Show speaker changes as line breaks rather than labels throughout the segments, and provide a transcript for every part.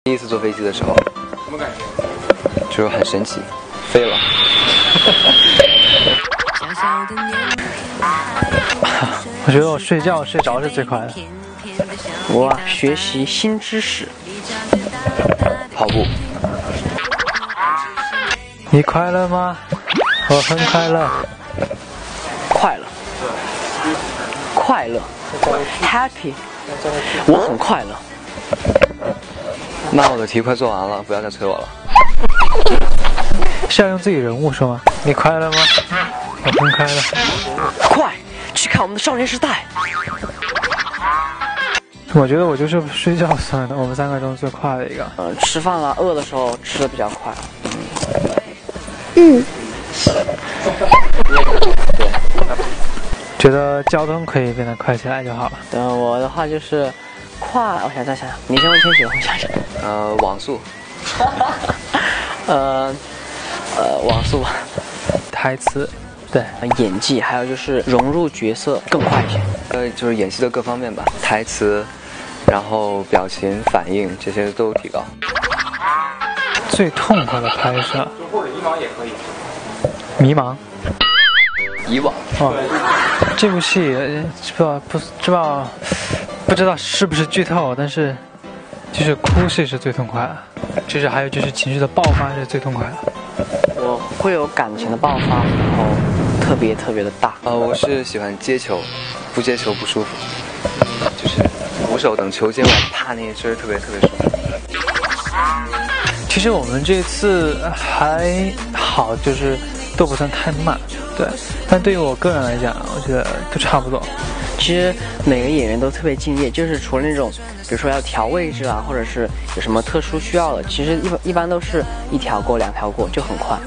第一次坐飞机的时候，
什么感觉？
就是很神奇，飞了。
我觉得我睡觉睡着是最快的。
我学习新知识。
跑步。
你快乐吗？我很快乐。
快乐。快乐。Happy。我很快乐。
那我的题快做完了，不要再催我了。
是要用自己人物说吗？你快乐吗？我很快乐。
快去看我们的少年时代。
我觉得我就是睡觉算的，我们3个中最快的一个。
吃饭了，饿的时候吃的比较快。
觉得交通可以变得快起来就好了。
我的话就是快，我想想，你先问天气，我想想。
网速。
网速。
台词。对，
演技，还有就是融入角色更快一些。
就是演戏的各方面吧，台词，然后表情、反应这些都提高。
最痛快的拍摄，
或者迷茫也可以。
迷茫。
以往。
这部戏不知道是不是剧透，但是就是哭戏是最痛快的，就是还有就是情绪的爆发是最痛快的。
我会有感情的爆发，然后特别的大。
我是喜欢接球，不接球不舒服，就是鼓手等球接完，啪那一声特别舒服。
其实我们这次还好，就是都不算太慢，对。但对于我个人来讲，我觉得都差不多。
其实每个演员都特别敬业，就是除了那种，比如说要调位置啊，或者是有什么特殊需要的，其实一般都是1条过2条过就很快。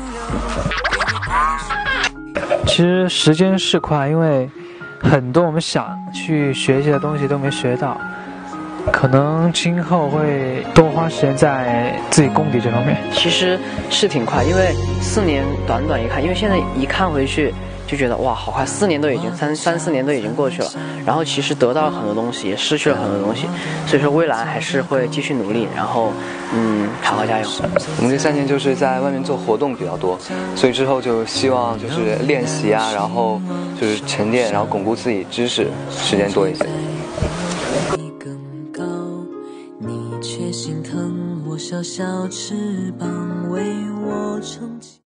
其实时间是快，因为很多我们想去学习的东西都没学到，可能今后会多花时间在自己功底这方面。
其实是挺快，因为4年短一看，因为现在一看回去就觉得哇好快，4年都已经3、4年都已经过去了，然后其实得到了很多东西，也失去了很多东西，所以说未来还是会继续努力，然后好好加油。
我们这3年就是在外面做活动比较多，所以之后就希望就是练习啊，然后就是沉淀，然后巩固自己知识时间多一些。
你却心疼我小小翅膀为我撑起。